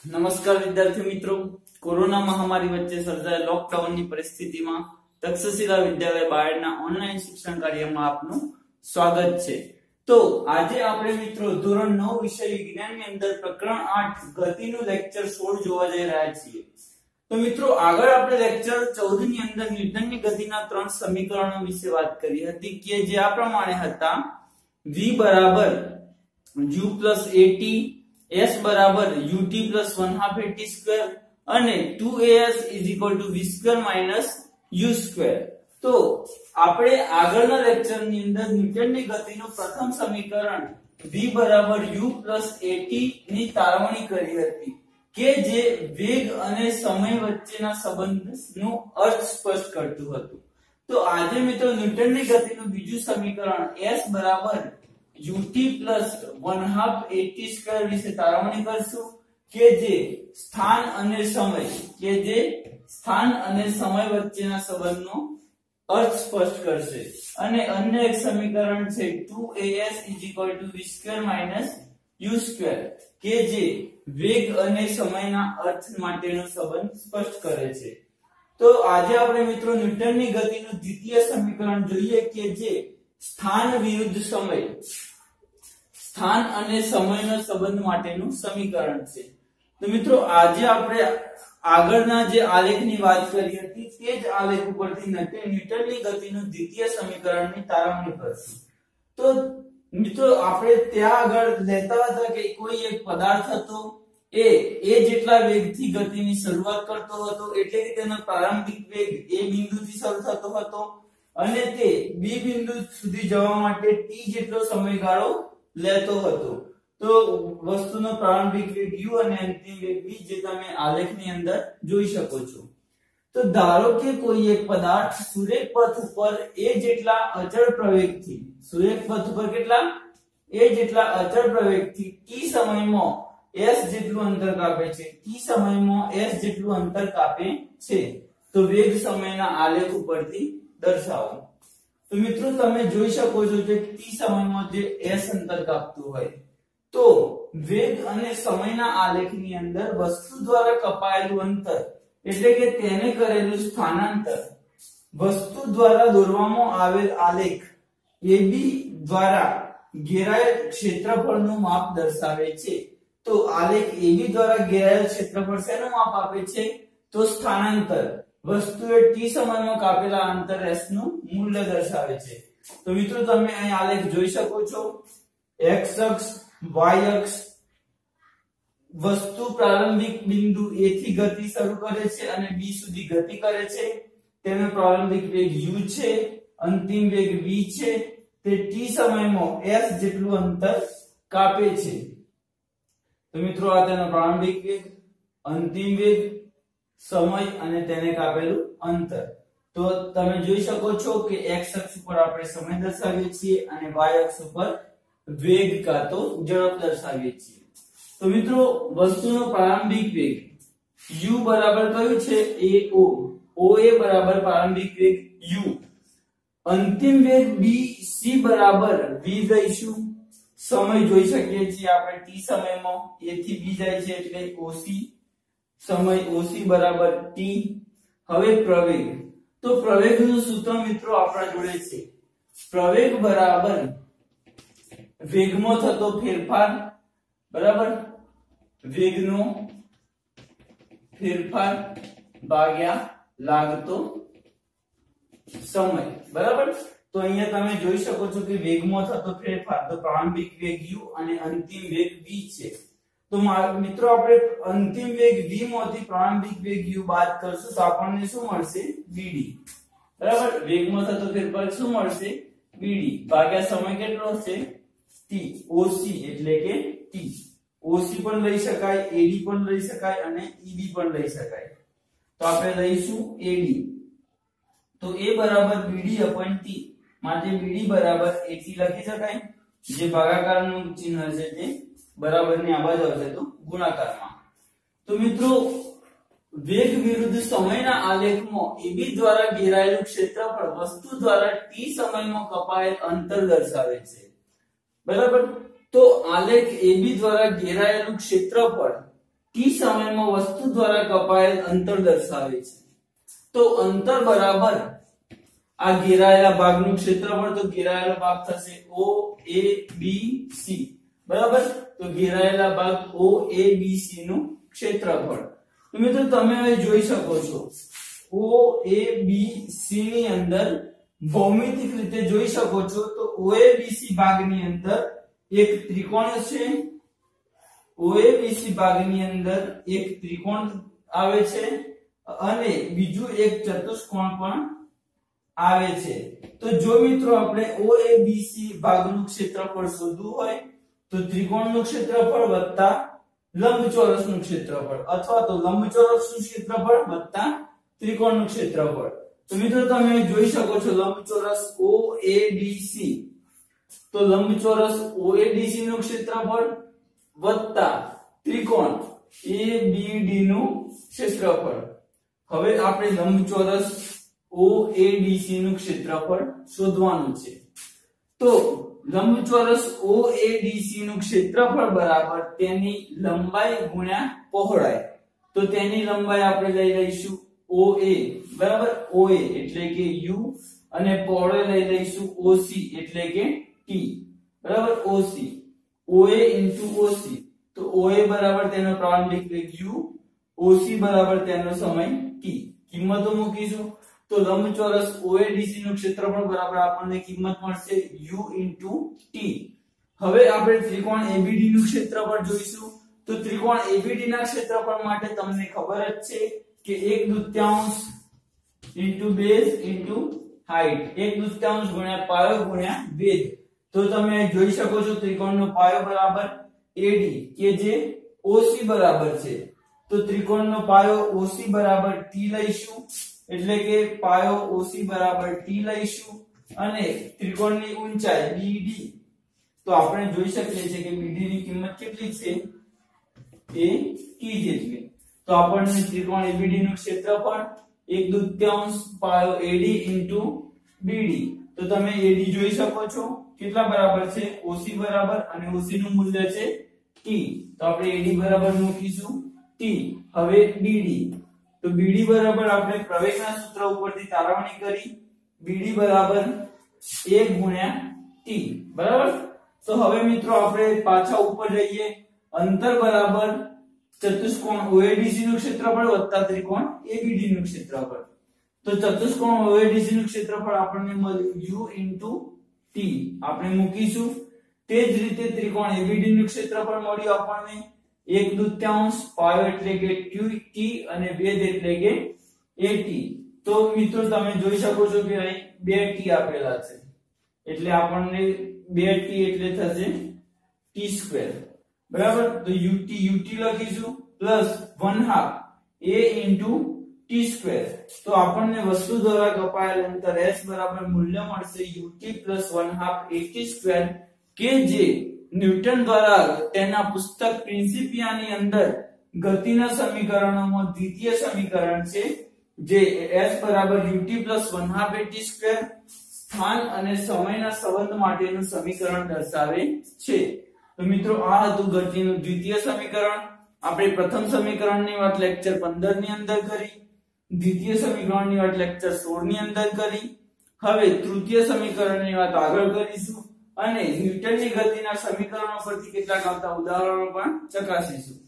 નમસ્કાર વિદ્યાર્થી મિત્રો, કોરોના મહામારી વચ્ચે સર્જાયેલ લોકડાઉનની પરિસ્થિતિમાં તક્ષશિલા વિદ્યાલય બાયડના ઓનલાઈન શિક્ષણ કાર્યમાં આપનું સ્વાગત છે। તો આજે આપણે મિત્રો ધોરણ 9 વિષય વિજ્ઞાનની અંદર પ્રકરણ 8 ગતિનું લેક્ચર 16 જોવા જઈ રહ્યા છીએ। તો મિત્રો આગળ આપણે લેક્ચર 14 ની અંદર ન્યૂટનની ગતિના ત્રણ સમીકરણો વિશે વાત કરી હતી કે જે આ પ્રમાણે હતા: v બરાબર u + at, s बराबर ut plus 1/2 at square અને 2as = v² - u²। તો આપણે આગળના લેક્ચર ની અંદર ન્યૂટનની ગતિનું પ્રથમ સમીકરણ v બરાબર u plus at ની તારવણી કરી હતી કે જે વેગ અને સમય વચ્ચેના સંબંધનો અર્થ સ્પષ્ટ કરતું હતું। તો આજે મિત્રો ન્યૂટનની ગતિનું બીજું સમીકરણ s બરાબર ut plus 1/2 at² વિશે તારવણી કરશું કે જે સ્થાન અને સમય વચ્ચેના સંબંધનો અર્થ સ્પષ્ટ કરશે। અને અન્ય એક સમીકરણ છે 2as = v² - u² કે જે વેગ અને સમયના અર્થ માટેનો સંબંધ સ્પષ્ટ કરે છે। તો આજે આપણે મિત્રો ન્યૂટનની ગતિનું દ્વિતીય સમીકરણ જોઈએ કે જે સ્થાન વિરુદ્ધ સમય, સ્થાન અને સમયનો સંબંધ માટેનું સમીકરણ છે। તો મિત્રો આજે આપણે આગળના જે આલેખની વાત કરી હતી તે જ આલેખ ઉપરથી ન્યૂટનની ગતિનું દ્વિતીય સમીકરણની તારવણી કરશું। તો મિત્રો આપણે ત્યાં આગળ લેતા હતા કે કોઈ એક પદાર્થ હતો એ જેટલા વેગથી ગતિની શરૂઆત કરતો હતો એટલે કે તેનો પ્રારંભિક વેગ a બિંદુથી શરૂ થતો હતો અને તે b બિંદુ સુધી જવા માટે t જેટલો સમયગાળો લેતો હતો। તો વસ્તુનો પ્રારંભિક વેગ u અને અંતિમ વેગ v જે તમે આલેખની અંદર જોઈ શકો છો। તો ધારો કે કોઈ એક પદાર્થ સુરેખ પથ ઉપર a જેટલા અચળ પ્રવેગથી, સુરેખ પથ ઉપર કેટલા a જેટલા અચળ પ્રવેગથી t સમયમાં s જેટલું અંતર કાપે છે, t સમયમાં s જેટલું અંતર કાપે છે। તો વેગ સમયના આલેખ ઉપરથી દર્શાવો। તો મિત્રો તમે જોઈ શકો છો કે t સમયમાં જે s અંતર કાપતું હોય તો વેગ અને સમયના આલેખની અંદર વસ્તુ દ્વારા કપાયેલું અંતર એટલે કે તેને કરેલું સ્થાનાંતર વસ્તુ દ્વારા દોરવામાં આવેલ આલેખ AB દ્વારા ઘેરાયેલ ક્ષેત્રફળનું માપ દર્શાવે છે। તો આલેખ AB દ્વારા ઘેરાયેલ ક્ષેત્રફળ શેનું માપ આપે છે? તો સ્થાનાંતર વસ્તુએ t સમયમાં કાપેલા અંતર s નું મૂલ્ય દર્શાવે છે। તો મિત્રો તમે અહીં આલેખ જોઈ શકો છો, x અક્ષ y અક્ષ વસ્તુ પ્રારંભિક બિંદુ a થી ગતિ શરૂ કરે છે અને b સુધી ગતિ કરે છે। તેનો પ્રારંભિક વેગ u છે, અંતિમ વેગ v છે, તે t સમયમાં s જેટલું અંતર કાપે છે। તો મિત્રો આ તેનો પ્રારંભિક વેગ, અંતિમ વેગ, સમય અને તેને કાપેલું અંતર। તો તમે જોઈ શકો છો કે x અક્ષ ઉપર આપણે સમય દર્શાવીએ છીએ અને y અક્ષ ઉપર વેગ કા તો ઝડપ દર્શાવીએ છીએ। તો મિત્રો વસ્તુનો પ્રારંભિક વેગ u બરાબર કયું છે? oa બરાબર પ્રારંભિક વેગ u, અંતિમ વેગ c બરાબર v લઈશું। સમય જોઈ શકીએ છીએ આપણે t સમયમાં a થી b જાય છે એટલે oc, સમય oc બરાબર t। હવે પ્રવેગ, તો પ્રવેગનું સૂત્ર મિત્રો આપણા જોડે છે, પ્રવેગ બરાબર વેગમાં થતો ફેરફાર બરાબર વેગનો ફેરફાર ભાગ્યા લાગતો સમય બરાબર। તો અહીંયા તમે જોઈ શકો છો કે વેગમાં થતો ફેરફાર તો પ્રારંભિક વેગ u અને અંતિમ વેગ v છે। તો મિત્રો આપણે અંતિમ વેગ v માંથી પ્રારંભિક વેગ u બાદ કરશું તો આપણને શું મળશે? vd બરાબર। વેગમાં થતો ફેરફાર શું મળશે? vd ભાગ્યા સમય કેટલો છે? t, oc એટલે કે t। oc પણ લઈ શકાય, ad પણ લઈ શકાય અને eb પણ લઈ શકાય। તો આપણે લઈશું ad। તો a બરાબર bd/t માટે bd બરાબર at લખી શકાય, જે ભાગાકારનું ચિહ્ન છે તે બરાબરની આ બાજુ આવશે તો ગુણાકારમાં। તો મિત્રો વેગ વિરુદ્ધ સમયના આલેખમાં AB દ્વારા ઘેરાયેલું ક્ષેત્રફળ વસ્તુ દ્વારા t સમયમાં કપાયેલ અંતર દર્શાવે છે બરાબર। તો આલેખ AB દ્વારા ઘેરાયેલું ક્ષેત્રફળ t t સમયમાં વસ્તુ દ્વારા કપાયેલ અંતર દર્શાવે છે. તો અંતર બરાબર આ ઘેરાયેલા ભાગનું ક્ષેત્રફળ, તો ઘેરાયેલો ભાગ થશે OABC. બરાબર, તો ઘેરાયેલા ભાગ OABC નું ક્ષેત્રફળ. તો મિત્રો તમે હવે જોઈ શકો છો OABC ની અંદર ભૌમિતિક રીતે જોઈ શકો છો તો OABC ભાગની અંદર એક ત્રિકોણ છે. OABC ભાગની અંદર એક ત્રિકોણ આવે છે અને બીજું એક ચતુષ્કોણ પણ આવે છે. તો જો મિત્રો આપણે OABC ભાગનું ક્ષેત્રફળ શોધવું હોય તો ત્રિકોણનું ક્ષેત્રફળ વત્તા લંબચોરસનું ક્ષેત્રફળ, અથવા તો લંબચોરસનું ક્ષેત્રફળ વત્તા ત્રિકોણનું ક્ષેત્રફળ. તો મિત્રો તમે જોઈ શકો છો લંબચોરસ OADC, તો લંબચોરસ OADC નું ક્ષેત્રફળ વત્તા ત્રિકોણ ABD નું ક્ષેત્રફળ. હવે આપણે લંબચોરસ OADC નું ક્ષેત્રફળ શોધવાનું છે. તો લંબચોરસ OADC નું ક્ષેત્રફળ બરાબર તેની લંબાઈ ગુણ્યા પહોળાઈ. તો તેની લંબાઈ આપણે લઈ લઈશું OA, બરાબર, OA એટલે કે U, અને પહોળાઈ લઈ લઈશું OC એટલે કે T, બરાબર, OC. OA OC, તો OA બરાબર તેનો પ્રારંભિક વેગ U, OC બરાબર તેનો સમય T. કિંમતો મૂકીશું તો લંબચોરસ OADC નું ક્ષેત્રફળ બરાબર આપણને કિંમત મળશે U * T. હવે આપણે ત્રિકોણ ABD નું ક્ષેત્રફળ જોઈશું. તો ત્રિકોણ ABD ના ક્ષેત્રફળ માટે તમને ખબર જ છે કે 1/2 * બેઝ * હાઈટ, 1/2 ગુણ્યા પાયો ગુણ્યા વેધ. તો તમે જોઈ શકો છો ત્રિકોણનો પાયો બરાબર AD કે જે OC બરાબર છે. તો ત્રિકોણનો પાયો OC બરાબર T લઈશું, એટલે કે પાયો OC બરાબર T લઈશું, અને ત્રિકોણની ઊંચાઈ BD, તો આપણે જોઈ શકીએ છીએ કે BD ની કિંમત કેટલી છે, એ T જેટલી. તો આપણને ત્રિકોણ ABD નું ક્ષેત્રફળ 1/2 પાયો AD * BD. તો તમે AD જોઈ શકો છો કેટલા બરાબર છે, OC બરાબર, અને OC નું મૂલ્ય છે T. તો આપણે AD બરાબર મૂકીશું T. હવે BD, તો BD બરાબર આપણે પ્રવેગના સૂત્ર ઉપરથી તારવણી કરી, BD બરાબર A ગુણ્યા T, બરાબર. તો હવે મિત્રો આપણે પાછા ઉપર જઈએ. અંતર બરાબર ચતુષ્કોણ OADC નું ક્ષેત્રફળ વત્તા ત્રિકોણ ABD નું ક્ષેત્રફળ. તો ચતુષ્કોણ OADC નું ક્ષેત્રફળ આપણને મળ્યું U * T, આપણે મૂકીશું. તે જ રીતે ત્રિકોણ ABD નું ક્ષેત્રફળ મળ્યું આપણને 1/2 પાયો એટલે કે T અને વેધ એટલે કે AT. તો મિત્રો તમે જોઈ શકો છો કે અહીં 2T આપેલા છે, એટલે આપણને 2T એટલે થશે T², બરાબર. તો UT લખીશું પ્લસ 1/2 A * T². તો આપણને વસ્તુ દ્વારા કપાયેલ અંતર S બરાબર મૂલ્ય મળશે UT + 1/2 AT², કે જે ન્યૂટન દ્વારા તેના પુસ્તક પ્રિન્સિપિયાની અંદર ગતિના સમીકરણોમાં દ્વિતીય સમીકરણ છે, જે S બરાબર UT + 1/2 AT², સ્થાન અને સમયના સંબંધ માટેનું સમીકરણ દર્શાવે છે. તો મિત્રો આ હતું ગતિનું દ્વિતીય સમીકરણ. આપણે પ્રથમ સમીકરણની વાત લેક્ચર 15 ની અંદર કરી, દ્વિતીય સમીકરણની વાત લેક્ચર 16 ની અંદર કરી. હવે તૃતીય સમીકરણની વાત આગળ કરીશું અને ન્યૂટનની ગતિના સમીકરણો પરથી કેટલાક આવતા ઉદાહરણો પણ ચકાસીશું.